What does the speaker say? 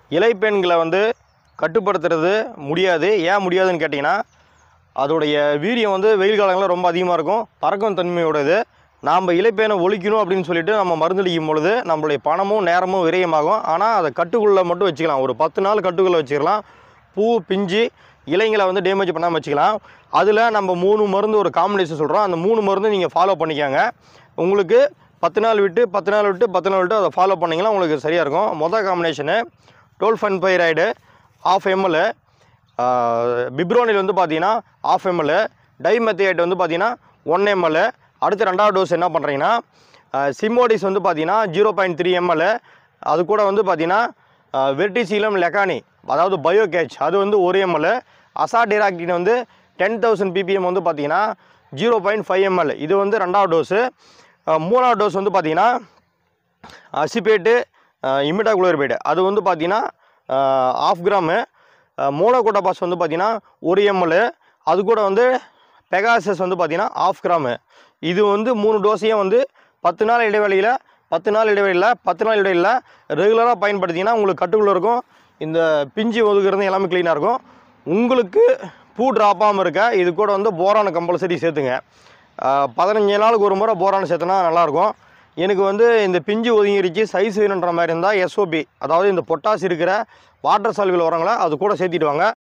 இலைப்பெண்களை வந்து கட்டுப்படுத்துறது முடியாது. ஏன் முடியாதுன்னு கேட்டிங்கன்னா, அதோடைய வீரியம் வந்து வெயில் காலங்களில் ரொம்ப அதிகமாக இருக்கும், பறக்கும் தன்மையோடது. நாம் இலைப்பேனை ஒழிக்கணும் அப்படின்னு சொல்லிட்டு நம்ம மருந்தடிக்கும் பொழுது நம்மளுடைய பணமும் நேரமும் விரயமாகும். ஆனால் அதை கட்டுக்குள்ளே மட்டும் வச்சுக்கலாம். ஒரு 10 நாள் கட்டுக்குள்ளே வச்சுக்கலாம். பூ பிஞ்சு இலைங்களை வந்து டேமேஜ் பண்ணாமல் வச்சுக்கலாம். அதில் நம்ம 3 மருந்து ஒரு காம்பினேஷன் சொல்கிறோம். அந்த 3 மருந்து நீங்கள் ஃபாலோ பண்ணிக்கோங்க. உங்களுக்கு 10 நாள் விட்டு 10 நாள் விட்டு 10 நாள் விட்டு அதை ஃபாலோ பண்ணிங்கன்னா உங்களுக்கு சரியாக இருக்கும். மொதல் காம்பினேஷனு டோல்ஃபென்பைரைடு 1/2 ml, பிப்ரோனில் வந்து பார்த்தீங்கன்னா 1/2 ml, டைமெத்தியேட் வந்து பார்த்தீங்கன்னா 1 ml. அடுத்து 2வது டோஸ் என்ன பண்ணுறீங்கன்னா சிமோடிஸ் வந்து பார்த்தீங்கன்னா 0.3 ml. அது கூட வந்து பார்த்தீங்கன்னா வெர்டிசீலம் லெகானி அதாவது பயோகேட்ச் அது வந்து 1 ml. அசாடிராக்டின் வந்து 10,000 ppm வந்து பார்த்தீங்கன்னா 0.5 ml. இது வந்து 2வது டோஸு. 3வது டோஸ் வந்து பார்த்தீங்கன்னா அசிபேட்டு இமிடாகுளோர்பேடு அது வந்து பார்த்தீங்கன்னா 1/2 கிராமு. மோனோகோட்டோபாஸ் வந்து பார்த்தீங்கன்னா 1 ml. அது கூட வந்து பெகாசஸ் வந்து பார்த்தீங்கன்னா 1/2 கிராமு. இது வந்து 3 டோஸையும் வந்து 10 நாள் இடைவெளியில் 10 நாள் இடைவெளியில் ரெகுலராக பயன்படுத்திங்கன்னா உங்களுக்கு கட்டுக்குள்ளே இருக்கும். இந்த பிஞ்சு ஒதுக்குறது எல்லாமே க்ளீனாக இருக்கும். உங்களுக்கு பூ ட்ராப்பாமல் இருக்க இது கூட வந்து போரான் கம்பல்சரி சேர்த்துங்க. 15 நாளுக்கு ஒரு முறை போரான் சேர்த்துனா நல்லாயிருக்கும். எனக்கு வந்து இந்த பிஞ்சு ஒதுங்கிருச்சு சைஸ் வேணுன்ற மாதிரி இருந்தால் SOP அதாவது இந்த பொட்டாஸ் இருக்கிற வாட்டர் சால்பில் உரங்களை அது கூட சேர்த்திட்டு வாங்க.